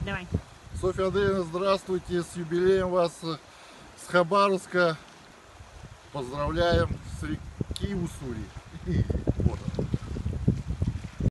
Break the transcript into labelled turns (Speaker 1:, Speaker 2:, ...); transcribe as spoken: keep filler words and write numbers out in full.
Speaker 1: давай.
Speaker 2: Софья Андреевна, здравствуйте, с юбилеем вас, с Хабаровска. Поздравляем с реки Уссури. Вот.